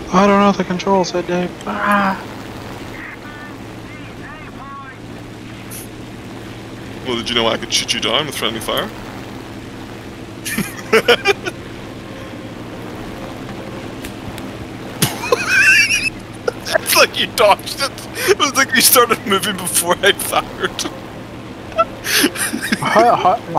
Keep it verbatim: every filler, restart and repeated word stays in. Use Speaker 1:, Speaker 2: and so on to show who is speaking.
Speaker 1: I don't know the controls, said Dave. Ah.
Speaker 2: Well, did you know I could shoot you down with friendly fire? It's like you dodged it. It was like you started moving before I fired.
Speaker 1: How, how,